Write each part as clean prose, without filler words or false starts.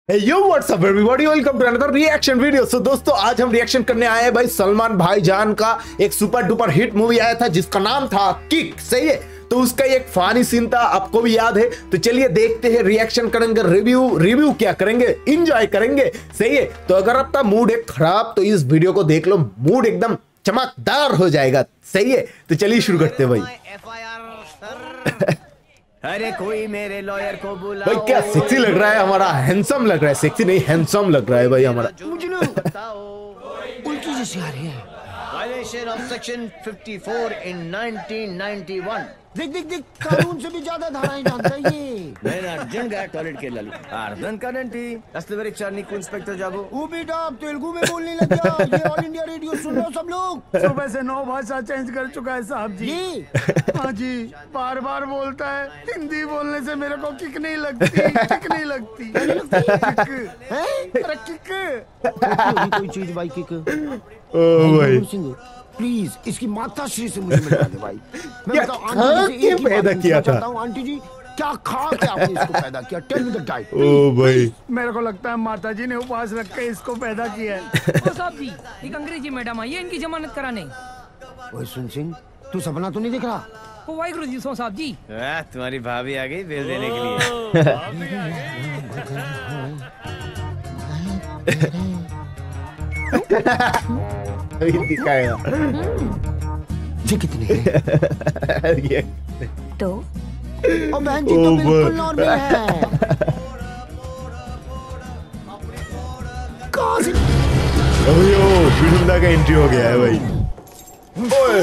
Yo whatsapp everybody, welcome to another reaction video. So दोस्तों, आज हम रिएक्शन करने आए हैं भाई सलमान भाईजान का एक सुपर डुपर हिट मूवी आया था जिसका नाम था किक। सही है, तो उसका एक फानी सीन था, आपको भी याद है। तो चलिए देखते हैं, रिएक्शन करेंगे, रिव्यू क्या करेंगे, एंजॉय करेंगे। सही है, तो अगर आपका मूड है खराब तो इस वीडियो को देख लो, मूड एकदम चमकदार हो जाएगा। सही है, तो चलिए शुरू करते हैं भाई। अरे कोई मेरे लॉयर को बुलाओ। भाई क्या सेक्सी लग रहा है हमारा, हैंडसम लग रहा है, सेक्सी नहीं हैंडसम लग रहा है भाई हमारा। मुझे ना उल्टी जैसी आ रही है। Violation of section 54 in 1991। देख देख देख, कानून से भी ज्यादा धाराएं जानता है ये। मैं अर्जेंट गया टॉयलेट के लालू अर्धन करंटी असलवरी चारनी को इंस्पेक्टर जाबो। वो बेटा आप तेलुगु में बोलने लग गया। ये ऑल इंडिया रेडियो सुन लो सब लोग। सुबह से 9 भाषा चेंज कर चुका है साहब जी। हाँ जी, बार बार बोलता है। हिंदी बोलने से मेरे को किक नहीं लगती, किक नहीं लगती। कोई चीज भाई किक। ओ भाई प्लीज इसकी माता श्री से मुझे मिला दे भाई। मैं बताऊं आंटी जी क्या पैदा किया था। आंटी जी क्या खा के आपने इसको पैदा किया? Tell me the diet. ओ भाई मेरे को लगता है माता जी ने उपवास रख के इसको पैदा किया है। ओ साहब जी, एक अंग्रेजी मैडम आई है इनकी जमानत कराने। ओए सुन सिंह, तू सपना तो नहीं देख रहा? ओ वाहिगुरु जी, सो साहब जी। तुम्हारी भाभी आ गई बिल देने के लिए। दिखाएगा जी कितने ये तो ओ बहन जी तो बिल्कुल नॉर्मल है। कहाँ से बिरुंदा का एंट्री हो गया है भाई। ओए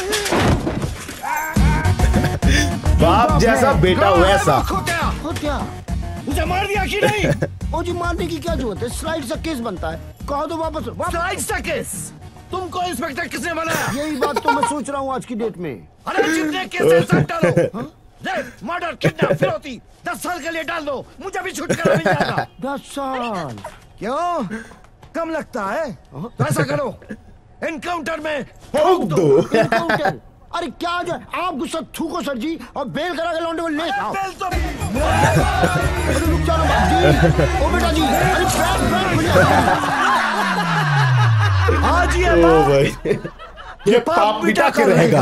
बाप जैसा बेटा वैसा। क्या मुझे मार दिया कि नहीं? ओ जी मारने की क्या जरूरत है? स्लाइड सा केस बनता है, कहो तो वापस। स्लाइड सा केस? तुमको इंस्पेक्टर किसने बनाया? यही बात तो मैं सोच रहा हूँ आज की डेट में। अरे जितने केसेस सब डालो। रेप, मर्डर, किडनैप, फिरौती 10 साल के लिए डाल दो, मुझे भी छुटकारा मिल जाएगा। 10 साल क्यों कम लगता है? तो ऐसा करो, एनकाउंटर में ठोक दो। एनकाउंटर? अरे क्या जो आप गुस्सा थूको सर जी, और बेल करा के लौंडे को ले आओ। बेल तो अरे रुक जाओ ना जी। ओ बेटा जी, अरे बैठ खुल आज ये ओ भाई ये पाप मिटा के रहेगा।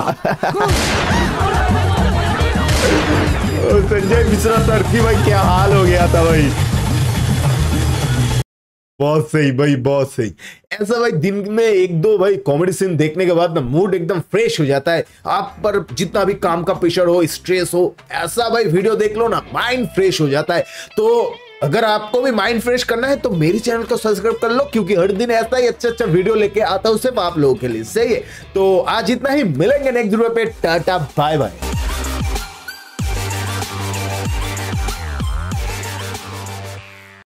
संजय मिश्रा सर की भाई क्या हाल हो गया था भाई। बहुत सही भाई, बहुत सही। ऐसा भाई दिन में एक दो भाई कॉमेडी सीन देखने के बाद ना मूड एकदम फ्रेश हो जाता है। आप पर जितना भी काम का प्रेशर हो, स्ट्रेस हो, ऐसा भाई वीडियो देख लो ना, माइंड फ्रेश हो जाता है। तो अगर आपको भी माइंड फ्रेश करना है तो मेरे चैनल को सब्सक्राइब कर लो, क्योंकि हर दिन ऐसा ही अच्छा वीडियो लेके आता हूं सिर्फ आप लोगों के लिए। सही है, तो आज इतना ही, मिलेंगे नेक्स्ट वीडियो पे। Tata bye bye.